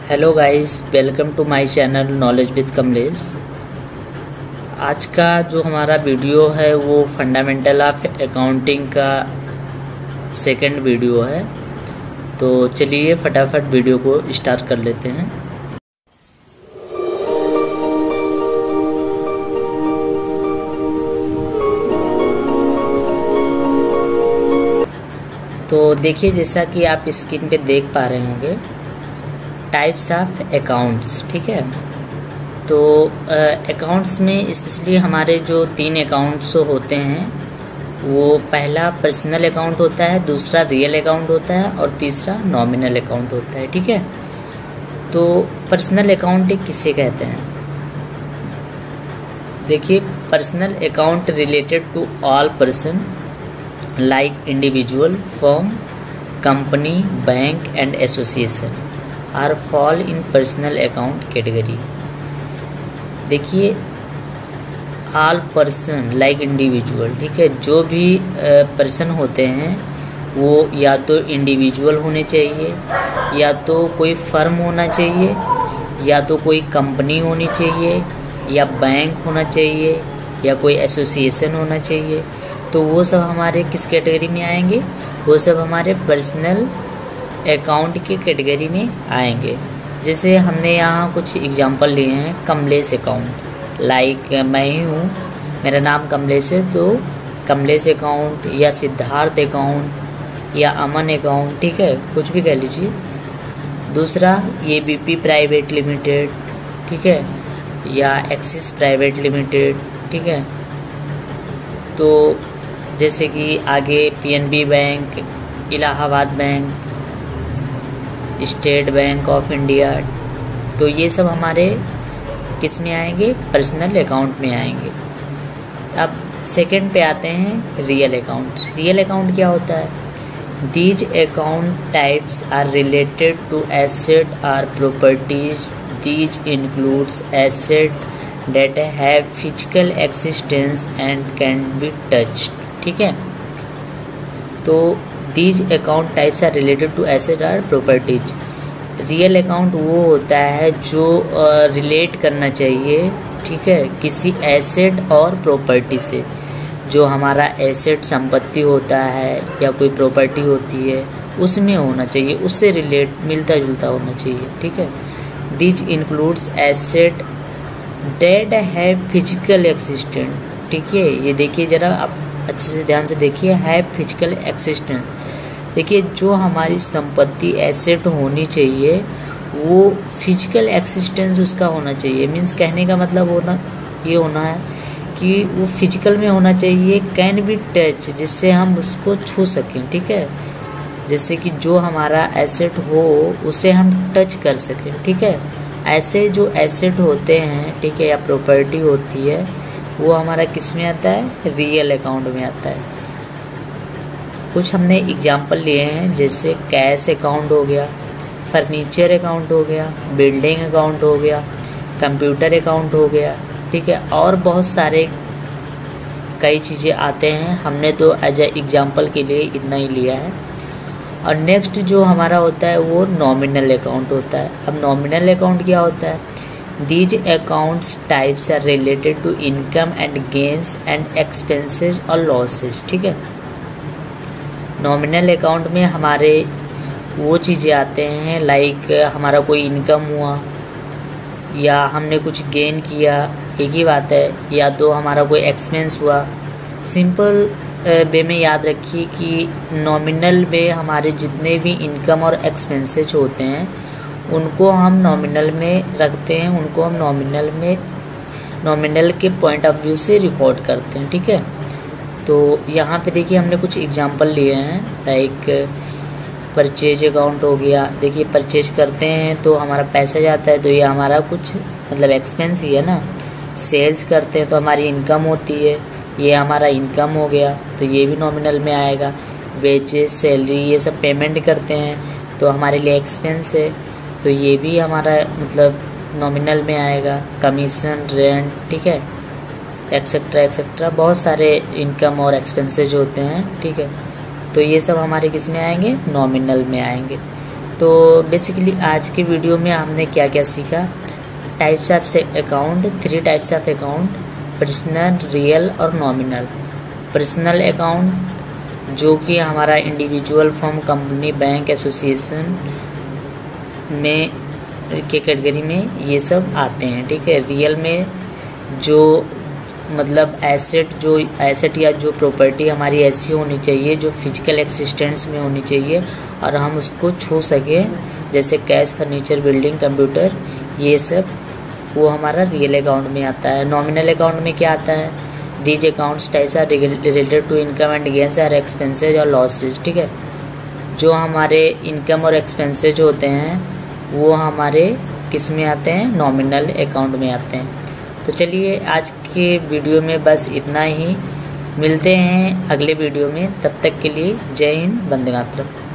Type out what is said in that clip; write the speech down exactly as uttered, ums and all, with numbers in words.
Hello guys, welcome to my channel knowledge with Kamlesh. आज का जो हमारा वीडियो है वो फंडामेंटल ऑफ अकाउंटिंग का सेकंड वीडियो है। तो चलिए फटाफट वीडियो को स्टार्ट कर लेते हैं। तो देखिए, जैसा कि आप स्क्रीन पे देख पा रहे होंगे, टाइप्स ऑफ अकाउंट्स। ठीक है, तो अकाउंट्स में स्पेशली हमारे जो तीन अकाउंट्स होते हैं, वो पहला पर्सनल अकाउंट होता है, दूसरा रियल अकाउंट होता है और तीसरा नॉमिनल अकाउंट होता है। ठीक है, तो पर्सनल अकाउंट किसे कहते हैं? देखिए, personal account related to all person like individual, firm, company, bank and association are fall in personal account category. देखिए, ऑल पर्सन लाइक इंडिविजुअल, ठीक है, जो भी पर्सन होते हैं वो या तो इंडिविजुअल होने चाहिए, या तो कोई फर्म होना चाहिए, या तो कोई कंपनी होनी चाहिए, या बैंक होना चाहिए, या कोई एसोसिएशन होना चाहिए। तो वो सब हमारे किस कैटेगरी में आएंगे? वो सब हमारे पर्सनल अकाउंट की कैटेगरी में आएंगे। जैसे हमने यहाँ कुछ एग्जांपल लिए हैं, कमलेश अकाउंट, लाइक मैं ही हूँ, मेरा नाम कमलेश है, तो कमलेश अकाउंट, या सिद्धार्थ अकाउंट, या अमन अकाउंट, ठीक है, कुछ भी कह लीजिए। दूसरा A B P private limited, ठीक है, या एक्सिस प्राइवेट लिमिटेड, ठीक है। तो जैसे कि आगे P N B bank, Allahabad bank, state bank of India, तो ये सब हमारे किस में आएंगे? पर्सनल अकाउंट में आएंगे। अब सेकंड पे आते हैं रियल अकाउंट। रियल अकाउंट क्या होता है? These account types are related to asset or properties. These includes asset that have physical existence and can be touched। ठीक है, तो these account types are related to asset or properties। Real account वो होता है जो relate uh, करना चाहिए, ठीक है, किसी एसेट और प्रॉपर्टी से। जो हमारा एसेट संपत्ति होता है या कोई प्रॉपर्टी होती है, उसमें होना चाहिए, उससे रिलेट मिलता जुलता होना चाहिए। ठीक है, these includes asset डेट है फिजिकल एक्सिस्टेंट। ठीक है, ये देखिए ज़रा आप अच्छे से ध्यान से देखिए, है फिजिकल एक्सिस्टेंट। देखिए, जो हमारी संपत्ति एसेट होनी चाहिए वो फिजिकल एक्सिस्टेंस उसका होना चाहिए। मीन्स कहने का मतलब होना ये होना है कि वो फिजिकल में होना चाहिए, कैन बी टच, जिससे हम उसको छू सकें। ठीक है, जैसे कि जो हमारा एसेट हो उसे हम टच कर सकें। ठीक है, ऐसे जो एसेट होते हैं, ठीक है, या प्रॉपर्टी होती है, वो हमारा किस में आता है? रियल अकाउंट में आता है। कुछ हमने एग्जांपल लिए हैं, जैसे कैश अकाउंट हो गया, फर्नीचर अकाउंट हो गया, बिल्डिंग अकाउंट हो गया, कंप्यूटर अकाउंट हो गया, ठीक है, और बहुत सारे कई चीज़ें आते हैं। हमने तो एज ए एग्जाम्पल के लिए इतना ही लिया है। और नेक्स्ट जो हमारा होता है वो नॉमिनल अकाउंट होता है। अब नॉमिनल अकाउंट क्या होता है? These accounts types are related to income and gains and expenses और लॉसेस। ठीक है, नॉमिनल अकाउंट में हमारे वो चीज़ें आते हैं, लाइक हमारा कोई इनकम हुआ या हमने कुछ गेन किया, एक ही बात है, या तो हमारा कोई एक्सपेंस हुआ। सिंपल वे में याद रखिए कि नॉमिनल में हमारे जितने भी इनकम और एक्सपेंसेस होते हैं उनको हम नॉमिनल में रखते हैं, उनको हम नॉमिनल में नॉमिनल के पॉइंट ऑफ व्यू से रिकॉर्ड करते हैं। ठीक है, तो यहाँ पे देखिए हमने कुछ एग्जांपल लिए हैं, लाइक परचेज अकाउंट हो गया। देखिए, परचेज करते हैं तो हमारा पैसा जाता है, तो ये हमारा कुछ मतलब एक्सपेंस ही है ना। सेल्स करते हैं तो हमारी इनकम होती है, ये हमारा इनकम हो गया, तो ये भी नॉमिनल में आएगा। वेजेस, सैलरी, ये सब पेमेंट करते हैं तो हमारे लिए एक्सपेंस है, तो ये भी हमारा मतलब नॉमिनल में आएगा। कमीशन, रेंट, ठीक है, एक्सेट्रा एक्सेट्रा, बहुत सारे इनकम और एक्सपेंसेज होते हैं। ठीक है, तो ये सब हमारे किस में आएंगे? नॉमिनल में आएंगे। तो बेसिकली आज के वीडियो में हमने क्या क्या सीखा। Types of account, three types of account, personal, real और नॉमिनल। पर्सनल अकाउंट जो कि हमारा individual firm, company, bank, association में के कैटेगरी में ये सब आते हैं, ठीक है। रियल में जो मतलब एसेट, जो एसेट या जो प्रॉपर्टी हमारी ऐसी होनी चाहिए जो फिजिकल एक्सिस्टेंस में होनी चाहिए और हम उसको छू सकें, जैसे कैश, फर्नीचर, बिल्डिंग, कंप्यूटर, ये सब वो हमारा रियल अकाउंट में आता है। नॉमिनल अकाउंट में क्या आता है, these accounts types are related to income and gains और एक्सपेंसेज और लॉसेज, ठीक है। जो हमारे इनकम और एक्सपेंसेज होते हैं वो हमारे किस में आते हैं, नॉमिनल अकाउंट में आते हैं। तो चलिए आज के वीडियो में बस इतना ही, मिलते हैं अगले वीडियो में, तब तक के लिए जय हिंद, वंदे मातरम।